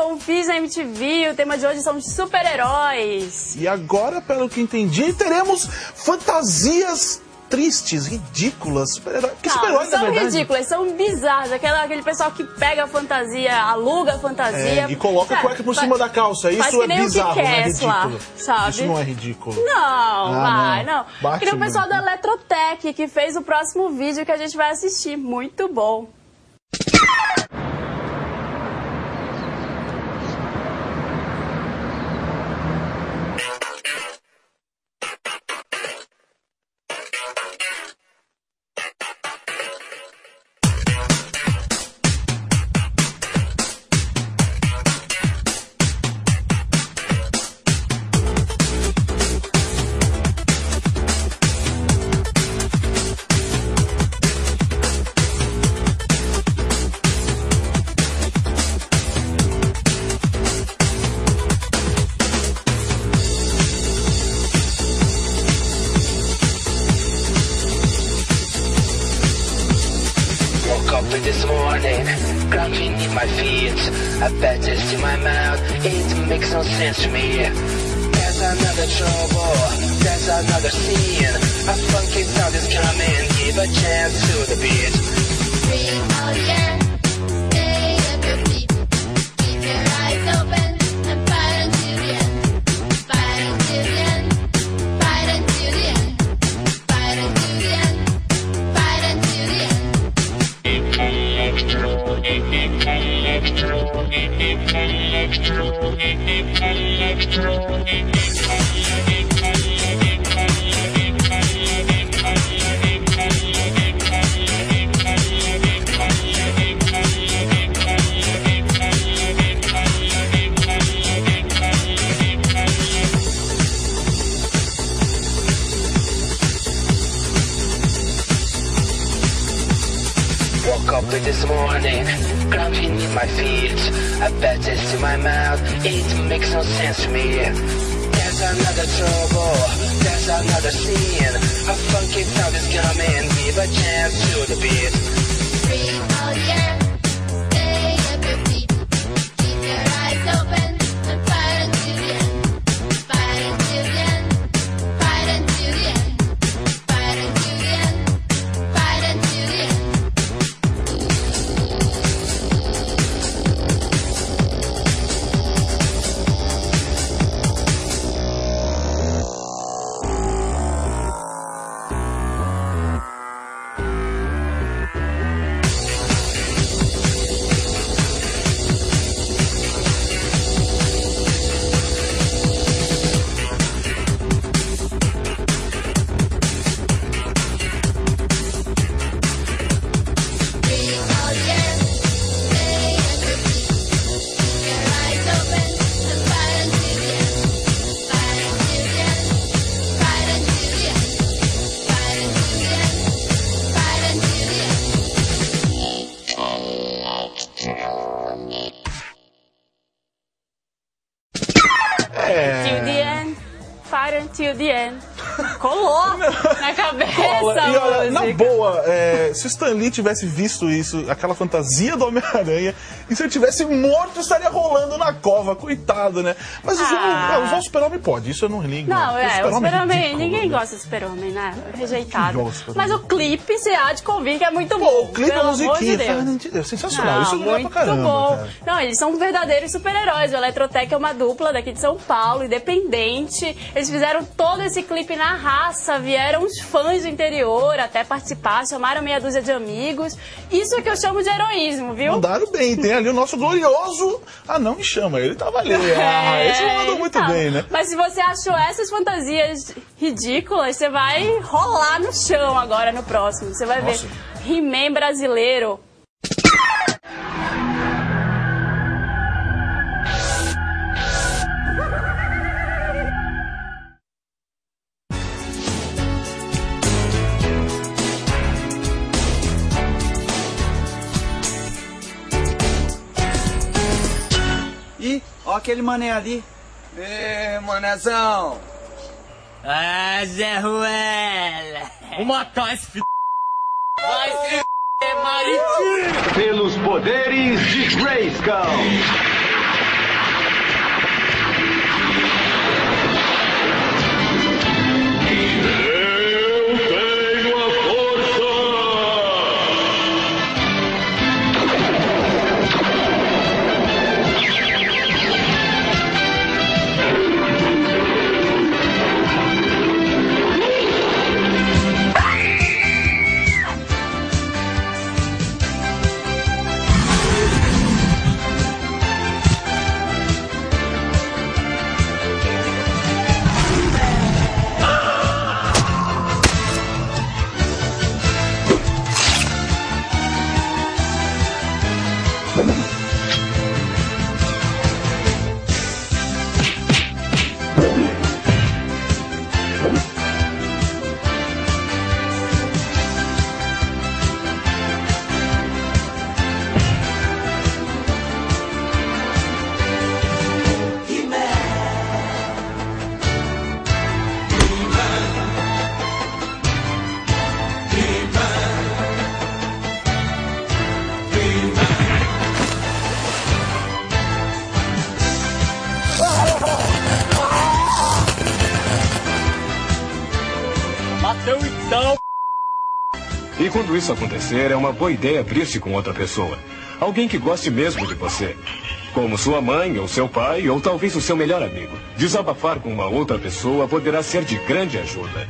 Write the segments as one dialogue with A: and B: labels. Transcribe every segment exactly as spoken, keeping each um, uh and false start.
A: com o Fiz na M T V. O tema de hoje são os super-heróis.
B: E agora, pelo que entendi, teremos fantasias tristes, ridículas. Super-heróis. Que super-heróis, na verdade?
A: São ridículas, são bizarras. Aquela, aquele pessoal que pega a fantasia, aluga a fantasia.
B: É, e coloca a cueca por cima da calça. Isso é bizarro, não é ridículo.
A: Lá, sabe?
B: Isso não é ridículo.
A: Não,
B: ah,
A: vai, não. não. Que nem o pessoal da Eletrotec, que fez o próximo vídeo que a gente vai assistir. Muito bom.
C: This morning, crouching in my feet, a bad taste in my mouth, it makes no sense to me. There's another trouble, there's another scene, a funky sound is coming, give a chance to the beat. Scream out again, stay at your feet, keep your eyes open, and fight until the end, fight until the end, fight until the end, fight until the end, fight until the end. Woke up this morning, crouching in my feet, a bad taste in my mouth, it makes no sense to me. There's another trouble, there's another scene, a funky sound is coming, give a chance to the beat. Scream out again, stay at your feet, keep your eyes open, and fight until the end, fight until the end, fight until the end, fight until the end, fight until the end.
A: Till the end, fight until the end. Colou na cabeça.
B: Cola. E olha, na
A: música.
B: boa, é, se o Stan Lee tivesse visto isso, aquela fantasia do Homem-Aranha, e se ele tivesse morto, estaria rolando na cova, coitado, né? Mas
A: Ah.
B: usar o Super-Homem pode, isso eu não ligo.
A: Não, é, o
B: Super-Homem
A: Super-Homem,
B: ridículo,
A: ninguém
B: né?
A: gosta do Super-Homem, né? Rejeitado.
B: Que Super-Homem.
A: Mas o clipe, você há de convir que é muito
B: Pô,
A: bom.
B: o clipe,
A: pelo
B: a
A: amor
B: musiquinha,
A: de Deus.
B: é sensacional, isso não é
A: muito
B: pra caramba,
A: bom.
B: cara.
A: Não, eles são verdadeiros super-heróis. O Eletrotec é uma dupla daqui de São Paulo, independente. Eles fizeram todo esse clipe na raça, vieram os fãs do interior até participar, chamaram meia dúzia de amigos. Isso é que eu chamo de heroísmo, viu?
B: Mandaram bem, tem ali o nosso glorioso... Ah, não me chama, ele tava ali. Ah,
A: É,
B: esse mandou muito
A: então,
B: bem, né?
A: Mas se você achou essas fantasias ridículas, você vai rolar no chão agora no próximo. Você vai
B: Nossa.
A: ver He-Man brasileiro.
D: Ih, ó aquele mané ali. Ê, manézão.
E: Ah, Zé Ruela. Vou matar esse filho. Vai se f***, Maritinho.
F: Pelos poderes de Grayskull.
E: Bateu então.
F: E quando isso acontecer, é uma boa ideia abrir-se com outra pessoa. Alguém que goste mesmo de você. Como sua mãe, ou seu pai, ou talvez o seu melhor amigo. Desabafar com uma outra pessoa poderá ser de grande ajuda.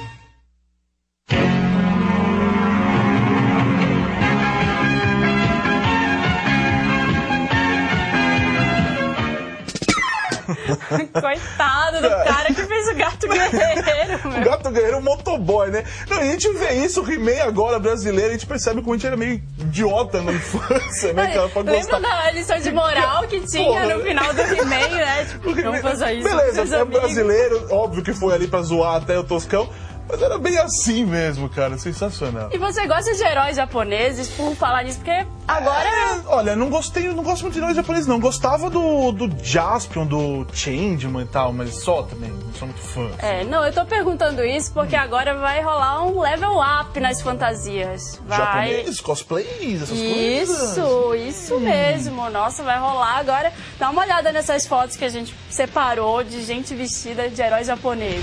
A: Coitado do cara que fez o Gato Guerreiro, meu.
B: O Gato Guerreiro é um motoboy, né? Não, a gente vê isso, o He-Man agora brasileiro, a gente percebe como a gente era meio idiota na infância, né? Cara, pra
A: Lembra
B: gostar.
A: da lição de moral que tinha
B: Porra.
A: no final do He-Man, né? Tipo, não faça isso.
B: Beleza,
A: com seus
B: é
A: amigos.
B: brasileiro, óbvio que foi ali pra zoar até o Toscão, mas era bem assim mesmo, cara, sensacional.
A: E você gosta de heróis japoneses, por falar nisso, porque agora...
B: É, olha, não gostei, não gosto muito de heróis japoneses, não. Gostava do, do Jaspion, do Changeman e tal, mas só também, não sou muito fã.
A: É, não, eu tô perguntando isso porque agora vai rolar um level up nas fantasias. Vai...
B: Japoneses, cosplays, essas coisas.
A: Isso, isso hum. mesmo. Nossa, vai rolar agora. Dá uma olhada nessas fotos que a gente separou de gente vestida de heróis japoneses.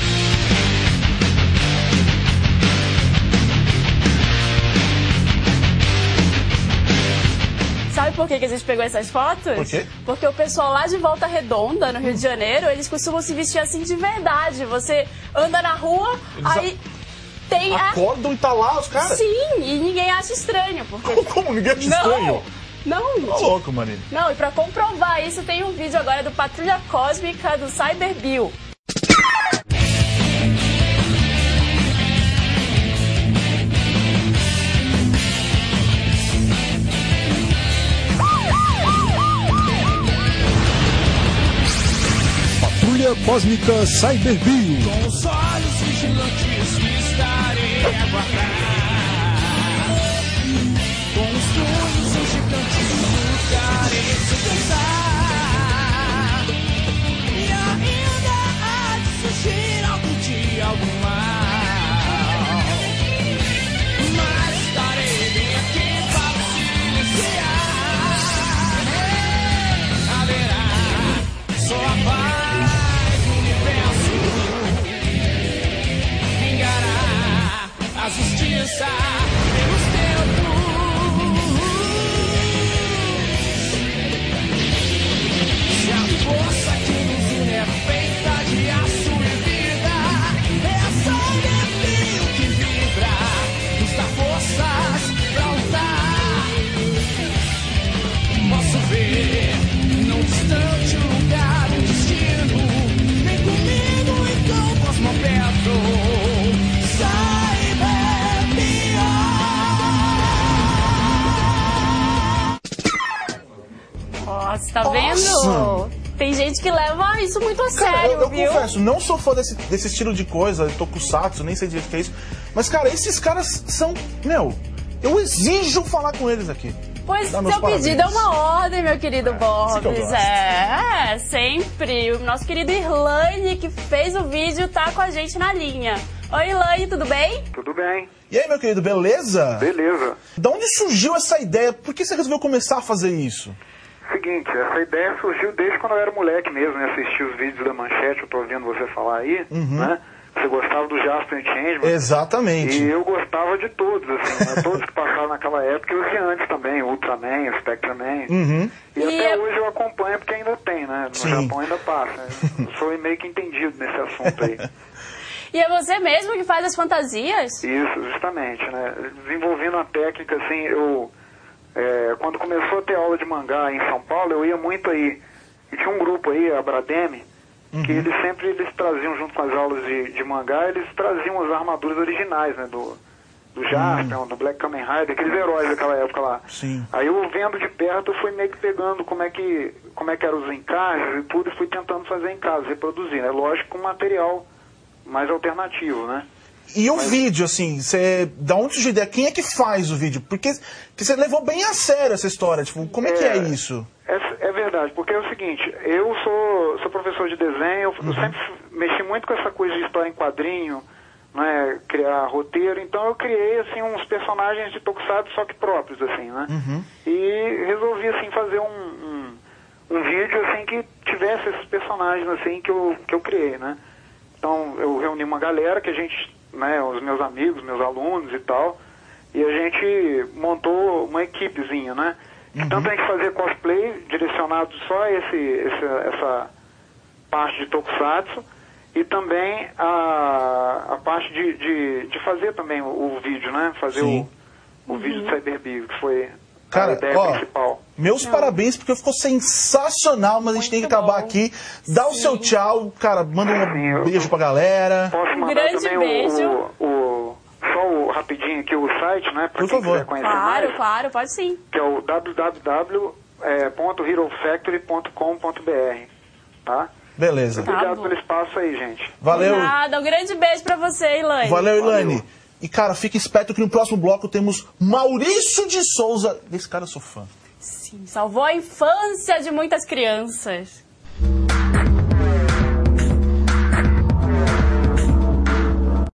A: Sabe por que que a gente pegou essas fotos?
B: Por quê?
A: Porque o pessoal lá de Volta Redonda, no Rio de Janeiro, eles costumam se vestir assim de verdade. Você anda na rua,
B: eles
A: aí
B: a...
A: tem a...
B: Acordam e tá lá os caras?
A: Sim, e ninguém acha estranho. Porque...
B: Como, como ninguém acha
A: não,
B: estranho?
A: Não,
B: Tá louco, Marina.
A: Não, e pra comprovar isso, tem um vídeo agora do Patrulha Cósmica do Cyber Bill.
G: Patrulha Cósmica Cyber Bill.
H: Com os olhos vigilantes estarei a guardar. Com os punhos gigantes lutarei sem pensar. E ainda há de surgir algum dia algum mal. Mas estarei bem aqui para silenciar. Haverá só a paz. A justiça pelos tempos. Se a força que nos une é feita de aço e vida, é a sangue frio que vibra, nos dá forças pra lutar. Posso ver num distante lugar um destino. Vem comigo então, Cosmopeto.
A: Nossa, tá vendo?
B: Nossa.
A: Tem gente que leva isso muito a
B: Cara,
A: sério,
B: eu, eu
A: viu?
B: confesso, não sou fã desse, desse estilo de coisa, tokusatsu, nem sei direito o que é isso. Mas, cara, esses caras são... Meu, eu exijo falar com eles aqui.
A: Pois,
B: Dá
A: seu pedido é uma ordem, meu querido
B: É,
A: Borbs. É, é, sempre. O nosso querido Irlane, que fez o vídeo, tá com a gente na linha. Oi, Irlane, tudo bem?
I: Tudo bem.
B: E aí, meu querido, beleza?
I: Beleza.
B: Da onde surgiu essa ideia? Por que você resolveu começar a fazer isso?
I: Seguinte, essa ideia surgiu desde quando eu era moleque mesmo, né? Assisti os vídeos da Manchete, eu tô ouvindo você falar aí,
B: Uhum.
I: né? Você gostava do Jaspion e Changeman.
B: Exatamente.
I: E eu gostava de todos, assim, né? Todos que passaram naquela época, e os de antes também, o Ultraman, o Spectraman.
B: Uhum.
I: E,
A: E
I: até
A: é-
I: hoje eu acompanho porque ainda tem, né? No
B: Sim.
I: Japão ainda passa. Eu sou meio que entendido nesse assunto aí.
A: E é você mesmo que faz as fantasias?
I: Isso, justamente, né? Desenvolvendo uma técnica, assim, eu... é, quando começou a ter aula de mangá em São Paulo, eu ia muito aí. E tinha um grupo aí, a Brademe, que eles sempre eles traziam, junto com as aulas de, de mangá, eles traziam as armaduras originais, né? Do, do Jaspion, do Black Kamen Rider, aqueles heróis daquela época lá.
B: Sim.
I: Aí eu vendo de perto, eu fui meio que pegando como é que, como é que eram os encaixes e tudo, e fui tentando fazer em casa, reproduzir, né? Lógico, com material mais alternativo, né?
B: E o vídeo, assim, você... Da onde surgiu a ideia? Quem é que faz o vídeo? Porque, porque você levou bem a sério essa história. Tipo, como é, que é isso?
I: É, é verdade, porque é o seguinte, eu sou, sou professor de desenho, eu, eu sempre mexi muito com essa coisa de história em quadrinho, né, criar roteiro, então eu criei, assim, uns personagens de Tokusatsu, só que próprios, assim, né? E resolvi, assim, fazer um, um, um vídeo, assim, que tivesse esses personagens, assim, que eu, que eu criei, né? Então eu reuni uma galera que a gente né, os meus amigos, meus alunos e tal, e a gente montou uma equipezinha, né? Uhum. Tanto a gente fazia cosplay direcionado só a esse, esse, essa parte de tokusatsu, e também a, a parte de, de, de fazer também o, o vídeo, né? Fazer o, o uhum. vídeo do Cyberbio, que foi
B: Cara,
I: a ideia
B: ó,
I: principal.
B: Meus Não. parabéns, porque ficou sensacional, mas Muito a gente tem que acabar bom. aqui. Dá Sim. o seu tchau, cara, manda um Sim, beijo pra galera.
I: Posso mandar
A: Grande
I: também
A: beijo.
I: O, o, só o, rapidinho aqui o site, né? Pra
B: Por
I: quem
B: favor.
I: quiser conhecer
A: Claro,
I: mais,
A: claro, pode sim.
I: Que é o w w w ponto hero factory ponto com ponto b r, tá?
B: Beleza.
I: Obrigado
A: tá
I: pelo espaço aí, gente.
B: Valeu.
A: Nada, um grande beijo pra você, Ilane.
B: Valeu, Ilane.
I: Valeu.
B: E, cara, fica esperto que no próximo bloco temos Maurício de Souza. Desse cara eu sou fã.
A: Sim, salvou a infância de muitas crianças.